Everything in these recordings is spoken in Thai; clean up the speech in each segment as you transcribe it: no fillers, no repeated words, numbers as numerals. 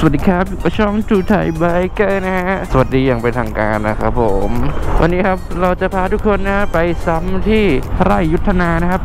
สวัสดีครับอยู่กับช่องทูไทยไบเกอร์นะฮะสวัสดีอย่างเป็นทางการนะครับผมวันนี้ครับเราจะพาทุกคนนะไปซ้ำที่ไร่ยุทธนานะครับ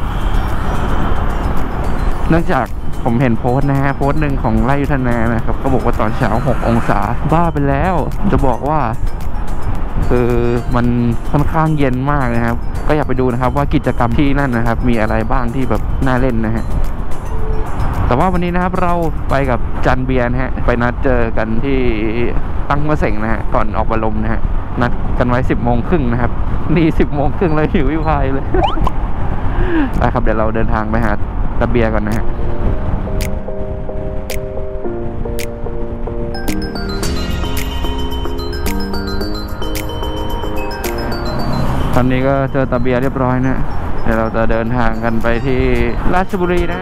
เนื่องจากผมเห็นโพสต์นะฮะโพสต์หนึ่งของไร่ยุทธนานะครับเขาบอกว่าตอนเช้า6 องศาบ้าไปแล้วจะบอกว่าคือมันค่อนข้างเย็นมากนะครับก็อยากไปดูนะครับว่ากิจกรรมที่นั่นนะครับมีอะไรบ้างที่แบบน่าเล่นนะฮะแต่ว่าวันนี้นะครับเราไปกับจันเบียร์นะฮะไปนัดเจอกันที่ตั้งมะเสงนะฮะก่อนออกบรมนะฮะนัดกันไว้10:30นะครับนี่10:30เลยหิววิพายเลย ไปครับเดี๋ยวเราเดินทางไปหาตะเบียร์ก่อนนะฮะตอนนี้ก็เจอตะเบียร์เรียบร้อยนะเดี๋ยวเราจะเดินทางกันไปที่ราชบุรีนะ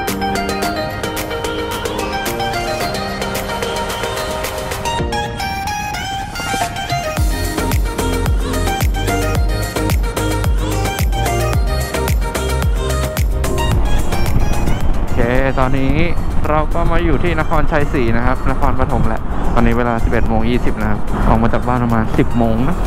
ตอนนี้เราก็มาอยู่ที่นครชัยศรีนะครับนครปฐมแหละตอนนี้เวลา 11:20 นะครับออกมาจากบ้านประมาณ 10 โมงนะ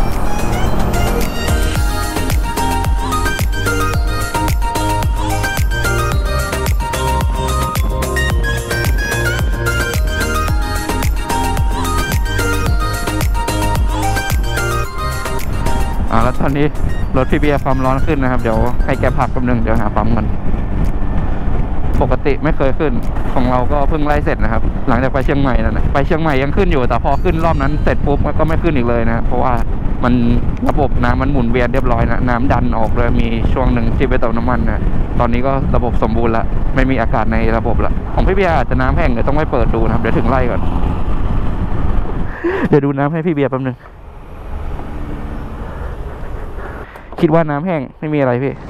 แล้วตอนนี้รถพี่เบียร์ความร้อนขึ้นนะครับเดี๋ยวให้แกพักแป๊บนึงเดี๋ยวหาปั๊มกันปกติไม่เคยขึ้นของเราก็เพิ่งไล่เสร็จนะครับหลังจากไปเชียงใหม่นั่นนะไปเชียงใหม่ยังขึ้นอยู่แต่พอขึ้นรอบนั้นเสร็จปุ๊บก็ไม่ขึ้นอีกเลยนะเพราะว่ามันระบบน้ำมันหมุนเวียนเรียบร้อยนะน้ำดันออกเลยมีช่วงหนึ่งที่ไปเติมน้ำมันนะตอนนี้ก็ระบบสมบูรณ์ละไม่มีอากาศในระบบละของพี่เบียร์อาจจะน้ำแห้งเดี๋ยวต้องไปเปิดดูนะครับเดี๋ยวถึงไล่ก่อนเดี๋ยวดูน้ำให้พี่เบียร์แป๊บนึงคิดว่าน้ำแห้งไม่มีอะไรพี่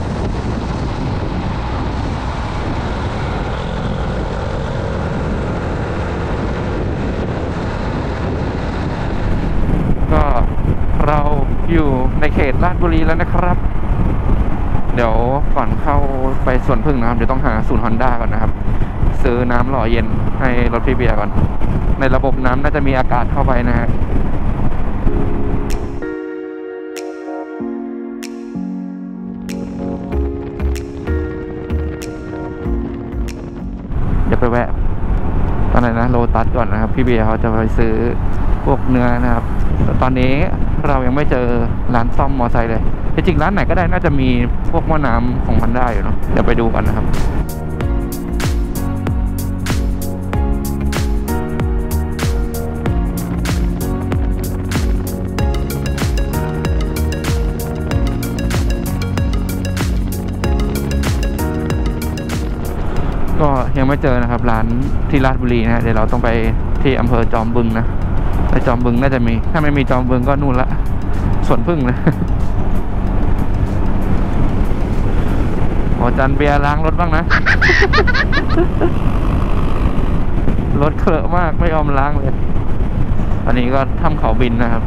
ก็เราอยู่ในเขตราชบุรีแล้วนะครับเดี๋ยวก่อนเข้าไปสวนพึ่งนะครับเดี๋ยวต้องหาศูนย์ฮอนด้าก่อนนะครับซื้อน้ำหล่อเย็นให้รถพี่เบียร์ก่อนในระบบน้ำน่าจะมีอากาศเข้าไปนะฮะเดี๋ยวไปแวะตอนไหนนะโลตัสก่อนนะครับพี่เบียร์เขาจะไปซื้อพวกเนื้อนะครับตอนนี้เรายังไม่เจอร้านซ่อมมอไซค์เลยจริงๆร้านไหนก็ได้น่าจะมีพวกหม้อน้ำของมันได้อยู่เนาะเดี๋ยวไปดูกันนะครับก็ยังไม่เจอนะครับร้านที่ราชบุรีนะเดี๋ยวเราต้องไปที่อำเภอจอมบึงนะไปจอมบึงน่าจะมีถ้าไม่มีจอมบึงก็นู่นละสวนพึ่งนะโอ้จันเบียร์ล้างรถบ้างนะ รถเคลอะมากไม่ยอมล้างเลยตอนนี้ก็ทำเขาบินนะครับ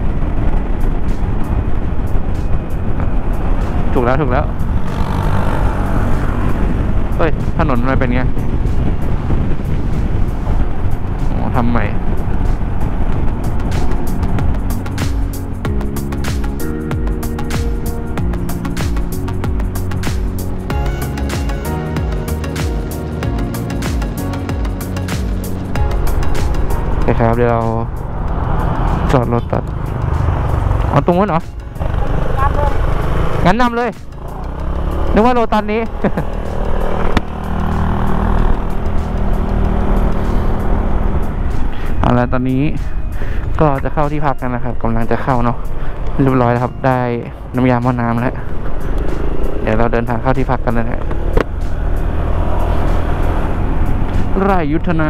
ถูกแล้วเฮ้ยถนนมันเป็นไงโอ้ทำใหม่โอเคครับเดี๋ยวเราจอดรถตัดเอาตรงนู้นเหรองั้นนำเลยนึกว่าโลตัสนี้ เอาละตอนนี้ก็จะเข้าที่พักกันนะครับกำลังจะเข้าเนาะเรียบร้อยแล้วครับได้น้ำยาหม้อน้ำแล้วเดี๋ยวเราเดินทางเข้าที่พักกันนะฮะไร่ยุทธนา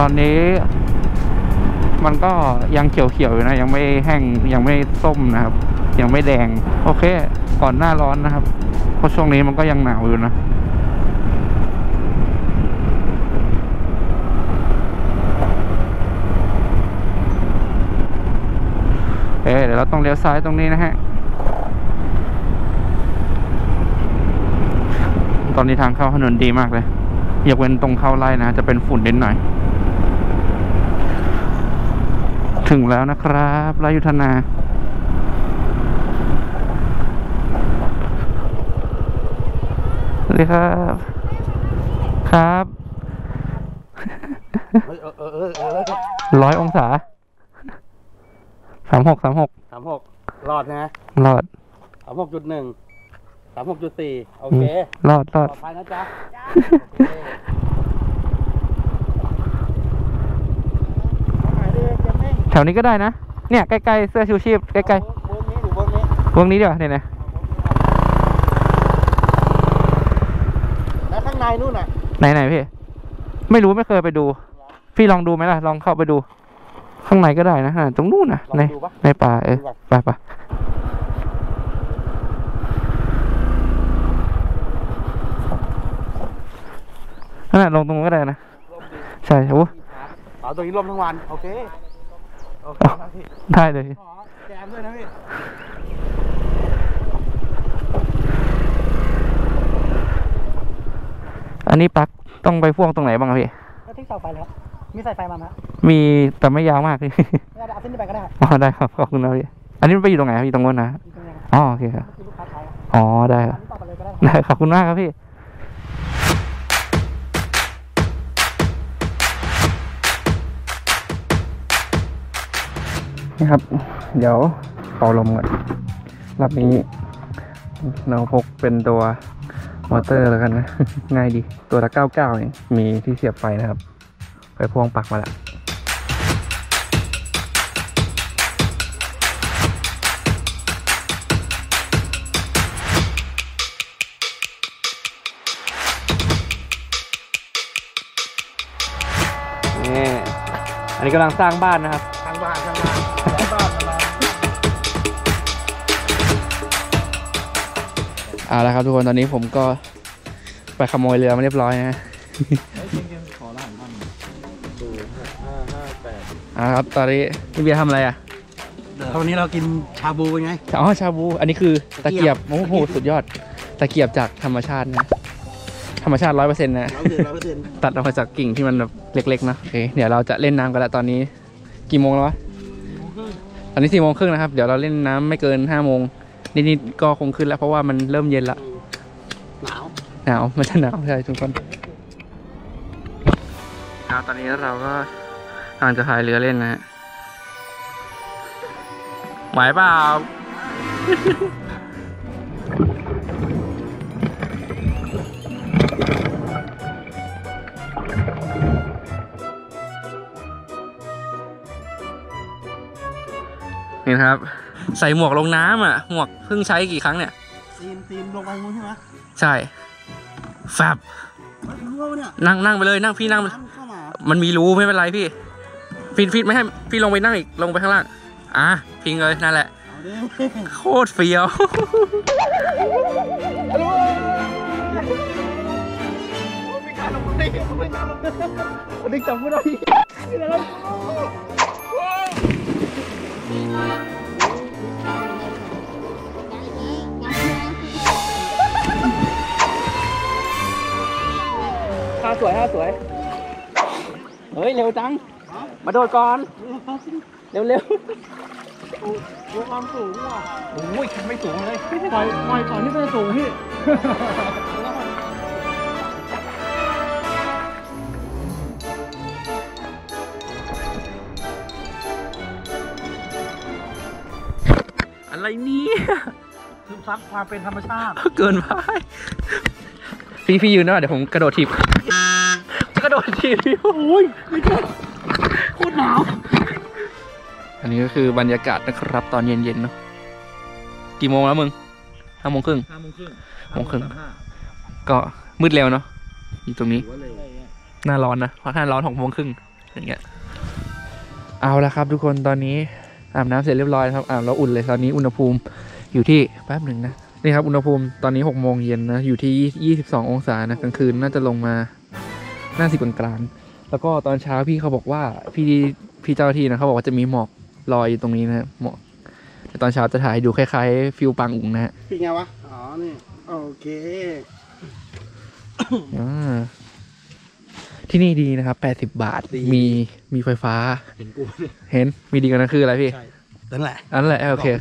ตอนนี้มันก็ยังเขียวๆอยู่นะยังไม่แห้งยังไม่ส้มนะครับยังไม่แดงโอเคก่อนหน้าร้อนนะครับเพราะช่วงนี้มันก็ยังหนาวอยู่นะเดี๋ยวเราต้องเลี้ยวซ้ายตรงนี้นะฮะตอนนี้ทางเข้าถนนดีมากเลยยกเว้นตรงเข้าไร่นะจะเป็นฝุ่นนิดหน่อยถึงแล้วนะครับไร่ยุทธนาสวัสดีครับครับ100 องศา36 รอดนะรอด 36.1 36.4โอเครอดปลอดภัยนะจ๊ะแถวนี้ก็ได้นะเนี่ยใกล้ๆเสื้อชูชีพใกล้ๆวงนี้เดี๋ยวเนี่ยนะแล้วข้างในนู่นน่ะไหนพี่ไม่รู้ไม่เคยไปดูพี่ลองดูไหมล่ะลองเข้าไปดูข้างในก็ได้นะตรงนู้นนะในป่าไปนั่นแหละลงตรงนู้นก็ได้นะใช่โอ้ตรงนี้ลมทั้งวันโอเคได้เลยแจมด้วยนะพี่อันนี้ปลั๊กต้องไปพ่วงตรงไหนบ้างครับพี่ก็ที่เสาไฟแล้วมีสายไฟมาไหมมีแต่ไม่ยาวมากพี่เอาเส้นนี้ไปก็ได้ได้ครับขอบคุณนะพี่อันนี้มันไปอยู่ตรงไหนครับอยู่ตรงนู้นนะโอเคครับได้ครับได้ขอบคุณมากครับพี่นี่ครับเดี๋ยวเป่าลมก่อนรอบนี้เราพกเป็นตัวมอเตอร์แล้วกันนะง่ายดีตัวละ99เองมีที่เสียบไฟนะครับไปพ่วงปลั๊กมาแล้วนี่อันนี้กำลังสร้างบ้านนะครับสร้างบ้านเอาละครับทุกคนตอนนี้ผมก็ไปขโมยเรือมาเรียบร้อยนะขอรหัสมันครับตอนนี้พี่เบียร์ทำอะไรอ่ะวันนี้เรากินชาบูไงชาบูอันนี้คือตะเกียบโอ้โหสุดยอดตะเกียบจากธรรมชาตินะธรรมชาติ 100% นะตัดออกมาจากกิ่งที่มันแบบเล็กๆนะโอเคเดี๋ยวเราจะเล่นน้ำกันแล้วตอนนี้กี่โมงแล้ววะตอนนี้4 โมงครึ่งนะครับเดี๋ยวเราเล่นน้ำไม่เกิน5 โมงนิดๆก็คงขึ้นแล้วเพราะว่ามันเริ่มเย็นละหนาวมันจะหนาวใช่ทุกคนตอนนี้เราก็กำลังจะพายเรือเล่นนะฮะไหวเปล่านี่ครับใส่หมวกลงน้ำอ่ะหมวกเพิ่งใช้กี่ครั้งเนี่ยซีนลงไปงูใช่ไหมใช่แฟบนั่งไปเลยนั่งพี่นั่งมันมีรูไม่เป็นไรพี่ฟินไม่ให้พี่ลงไปนั่งอีกลงไปข้างล่างพิงเลยนั่นแหละโคตรเฟี้ยวเด็กจับไม่ได้ท่าสวยเฮ้ยเร็วจังมาโดดก่อนเร็วความสูงว่ะโอ้ยไม่สูงเลยปล่อยก่อนที่จะสูงพี่อะไรนี่คือซักความเป็นธรรมชาติเกินไปพี่ยืนนะเดี๋ยวผมกระโดดถีบจะกระโดดถีบพี่โอ้ยไม่ใช่โคตรหนาวอันนี้ก็คือบรรยากาศนะครับตอนเย็นๆเนาะกี่โมงแล้วมึง5 โมงครึ่งก็มืดเร็วเนาะอยู่ตรงนี้หน้าร้อนนะเพราะหน้าร้อน6 โมงครึ่งอย่างเงี้ยเอาละครับทุกคนตอนนี้อาบน้ำเสร็จเรียบร้อยครับอาบแล้วอุ่นเลยตอนนี้อุณหภูมิอยู่ที่แป๊บหนึ่งนะนี่ครับอุณหภูมิตอนนี้6 โมงเย็นนะอยู่ที่22 องศานะกลางคืนน่าจะลงมา50 กลางๆแล้วก็ตอนเช้าพี่เขาบอกว่าพี่เจ้าหน้าที่นะเขาบอกว่าจะมีหมอกลอยอยู่ตรงนี้นะหมอกแต่ตอนเช้าจะถ่ายดูคล้ายๆฟิลปังอุ๋งนะฮะเป็นไงวะอ๋อนี่โอเคที่นี่ดีนะครับ80 บาทมีไฟฟ้าเห็นมีดีกว่านั้นคืออะไรพี่ใช่นั่นแหละอันแหละโอเค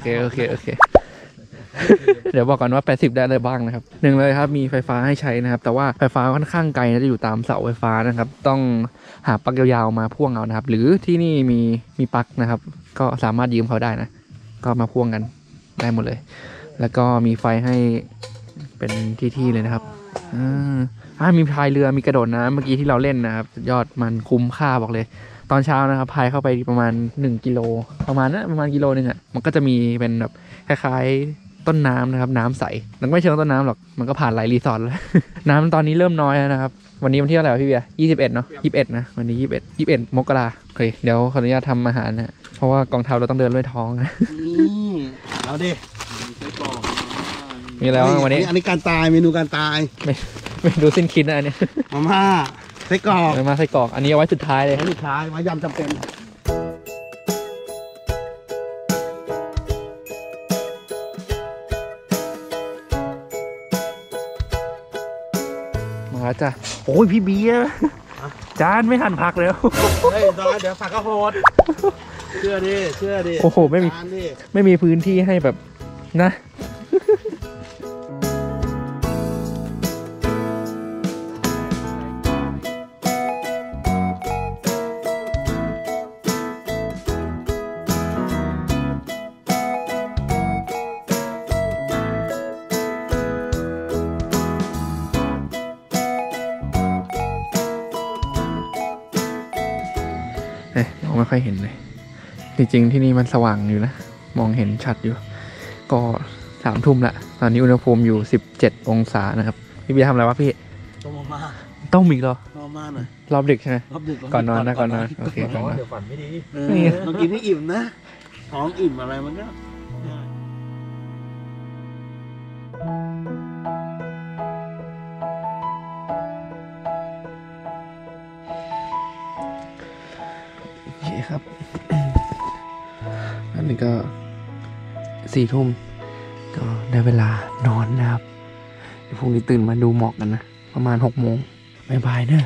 เดี๋ยวบอกก่อนว่า80ได้อะไรบ้างนะครับหนึ่งเลยครับมีไฟฟ้าให้ใช้นะครับแต่ว่าไฟฟ้าค่อนข้างไกลนะจะอยู่ตามเสาไฟฟ้านะครับต้องหาปลั๊กยาวๆมาพ่วงเอานะครับหรือที่นี่มีปลั๊กนะครับก็สามารถยืมเขาได้นะก็มาพ่วงกันได้หมดเลยแล้วก็มีไฟให้เป็นที่เลยนะครับมีพายเรือมีกระโดดน้ำเมื่อกี้ที่เราเล่นนะครับยอดมันคุ้มค่าบอกเลยตอนเช้านะครับพายเข้าไปประมาณ1 กิโลประมาณกิโลนึงอ่ะมันก็จะมีเป็นแบบคล้ายๆต้นน้ำนะครับน้ำใสมันไม่เชิงต้นน้ำหรอกมันก็ผ่านหลายรีสอร์ทแล้ว น้ำตอนนี้เริ่มน้อยแล้วนะครับวันนี้วันที่เท่าไหร่พี่เบียร์21เนาะ21นะวันนี้21 มกราโอเคเดี๋ยวขออนุญาตทำอาหารนะเพราะว่ากองทัพเราต้องเดินด้วยท้องนะนี่เอาดิมีแล้ววันนี้อันนี้การตายเมนูการตายไม่ดูสิ้นคิดนะอันนี้มาม่าไส้กรอกมาไส้กรอกอันนี้เอาไว้สุดท้ายเลยอันสุดท้ายมายำจำเป็นมาจ้ะโอ้ยพี่เบียร์จานไม่หั่นผักเลยเฮ้ยตอนเดี๋ยวผักก็โหดเชื่อดิโอ้โหไม่มีพื้นที่ให้แบบนะมองไม่ค่อยเห็นเลยจริงๆที่นี่มันสว่างอยู่นะมองเห็นชัดอยู่ก็3 ทุ่มละตอนนี้อุณหภูมิอยู่17 องศานะครับพี่เบียร์ทำอะไรวะพี่ต้มมาม่าต้องมีเหรอต้มมาม่าหน่อยรอบดึกใช่ไหมรอบดึกก่อนนอนนะก่อนนอนโอเคก่อนนอนเดี๋ยวฝันไม่ดีต้องกินให้อิ่มนะท้องอิ่มอะไรมันก็โอเคครับอันนี้ก็4 ทุ่มก็ได้เวลานอนนะครับพรุ่งนี้ตื่นมาดูหมอกกันนะประมาณ6 โมงบายเนอะ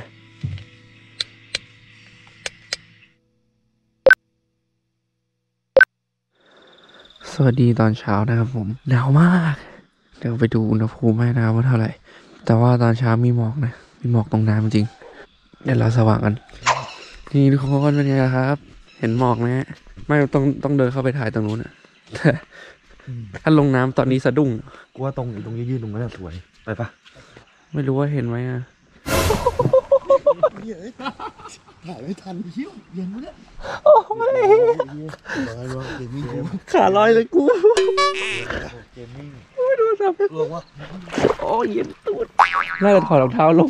สวัสดีตอนเช้านะครับผมหนาวมากเดี๋ยวไปดูอุณหภูมิให้นะครับว่าเท่าไหร่แต่ว่าตอนเช้ามีหมอกนะมีหมอกตรงน้ำจริงเดี๋ยวเราสว่างกันนี่ทุกคนเป็นไงครับเห็นหมอกไหมไม่ต้องเดินเข้าไปถ่ายตรงนู้นนะถ้าลงน้ำตอนนี้สะดุ้งกูว่าตรงยืนตรงนั้นสวยไปปะไม่รู้ว่าเห็นไหมอ่ะถ่ายไม่ทันเหี้ยเย็นวะเนี่ยโอ้ยขาลอยเลยกูเกมมิ่งไม่ดูสับกลัววะโอ้ยเย็นตูดน่าจะถอดรองเท้าลง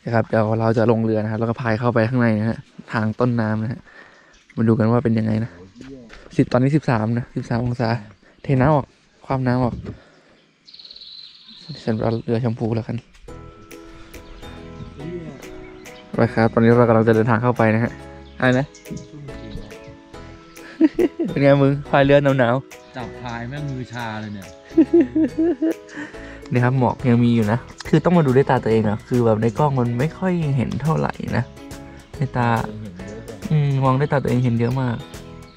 นะครับเดี๋ยวเราจะลงเรือนะครับแล้วก็พายเข้าไปข้างในนะฮะทางต้นน้ำนะฮะมาดูกันว่าเป็นยังไงนะตอนนี้13นะ13องศาเทน้ำออกความน้ำออกฉันเอาเรือชมพูแล้วกันไปครับตอนนี้เรากำลังจะเดินทางเข้าไปนะฮะอะไรนะ เป็นไงมึงพายเรือหนาวจับพายแม่งมือชาเลยเนี่ยๆนี่ครับหมอกยังมีอยู่นะคือต้องมาดูด้วยตาตัวเองอะคือแบบในกล้องมันไม่ค่อยเห็นเท่าไหร่นะในตามองด้วยตาตัวเองเห็นเยอะมาก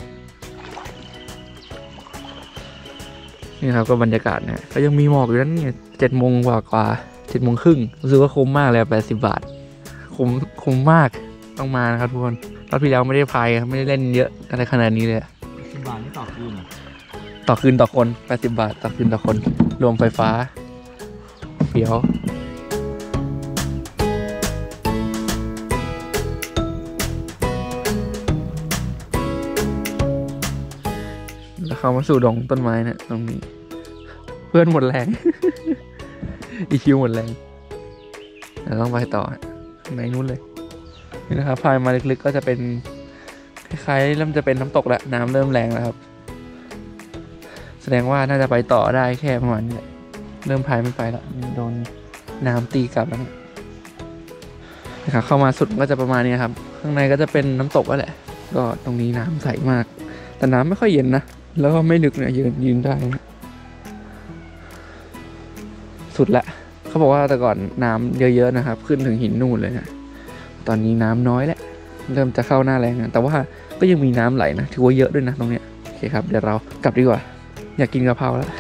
นี่ครับก็บรรยากาศเนี่ยก็ยังมีหมอกอยู่นั้นเนี่ย7 โมงกว่า7 โมงครึ่งรู้สึกว่าคุ้มมากเลย80 บาทคุ้มมากต้องมานะครับทุกคนรอบที่แล้วไม่ได้พายครับไม่ได้เล่นเยอะอะไรขนาดนี้เลย 10 บาทนี่ต่อคืนต่อคืนต่อคน80 บาทต่อคืนต่อคนรวมไฟฟ้าเฟี้ยวแล้วเข้ามาสู่ดงต้นไม้เนี่ยตรงนี้เพื่อนหมดแรง อีคิวหมดแรงเราต้องไปต่อข้างในนู้นเลยนี่นะครับพายมาลึกๆก็จะเป็นคล้ายๆเริ่มจะเป็นน้ำตกแล้วน้ำเริ่มแรงแล้วครับแสดงว่าน่าจะไปต่อได้แค่ประมาณนี้แหละเริ่มพายไม่ไปแล้วโดนน้ำตีกลับแล้วนะครับเข้ามาสุดก็จะประมาณนี้ครับข้างในก็จะเป็นน้ำตกแล้วแหละก็ตรงนี้น้ำใสมากแต่น้ำไม่ค่อยเย็นนะแล้วก็ไม่ลึกเนี่ยยืนได้นะสุดละเขาบอกว่าแต่ก่อนน้ำเยอะๆนะครับขึ้นถึงหินนู่นเลยนะตอนนี้น้ำน้อยแล้วเริ่มจะเข้าหน้าแรงนะแต่ว่าก็ยังมีน้ำไหลนะถือว่าเยอะด้วยนะตรงเนี้ยโอเคครับเดี๋ยวเรากลับดีกว่าอยากกินกะเพราแล้ว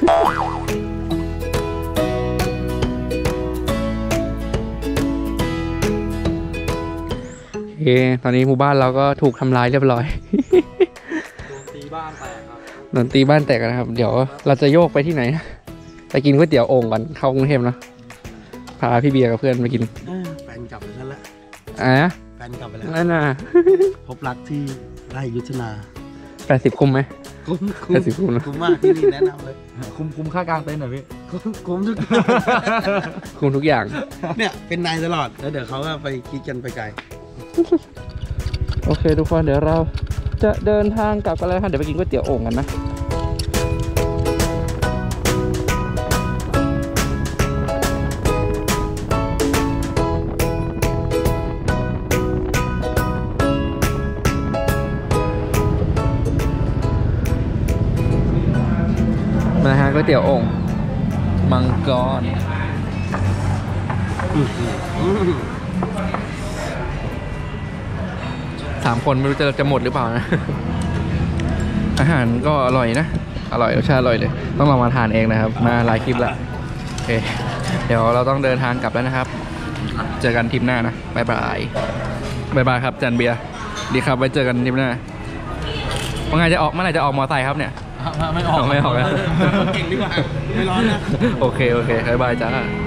โอเคตอนนี้หมู่บ้านเราก็ถูกทำลายเรียบร้อยโดนตีบ้านแตกครับโดนตีบ้านแตกนะครับเดี๋ยวเราจะโยกไปที่ไหนไปกินก๋วยเตี๋ยวโอ่งก่อนเข้ากรุงเทพเนาะพาพี่เบียร์กับเพื่อนไปกินแฟนกลับไปแล้วแหละ แฟนกลับไปแล้วนั่นน่ะพบรักที่ไร่ยุทธนา 80 คุ้มไหมคุ้ม 80 คุ้มนะคุ้มมากที่นี่แนะนำเลยคุ้มค่ากลางเต็นท์หน่อยพี่คุ้มทุกคุ้มทุกอย่างเนี่ยเป็นนายตลอดแล้วเดี๋ยวเขาก็ไปคิดกันไปไกลโอเคทุกคนเดี๋ยวเราจะเดินทางกลับกันแล้วครับเดี๋ยวไปกินก๋วยเตี๋ยวโอ่งกันนะนะฮะก๋วยเตี๋ยวโอ่งมังกร3 คนไม่รู้จะหมดหรือเปล่านะ อาหารก็อร่อยนะอร่อยรสชาติอร่อยเลยต้องลองมาทานเองนะครับมาหลายคลิปแล้วโอเคเดี๋ยวเราต้องเดินทางกลับแล้วนะครับเจอกันทริปหน้านะบ๊ายบายครับจันเบียร์ดีครับไว้เจอกันทริปหน้าเมื่อไหร่จะออกมอไซค์ครับเนี่ยไม่ออกไม่ออกแล้วเก่งดีกว่าไม่ร้อนนะโอเคบ๊ายบายจ้า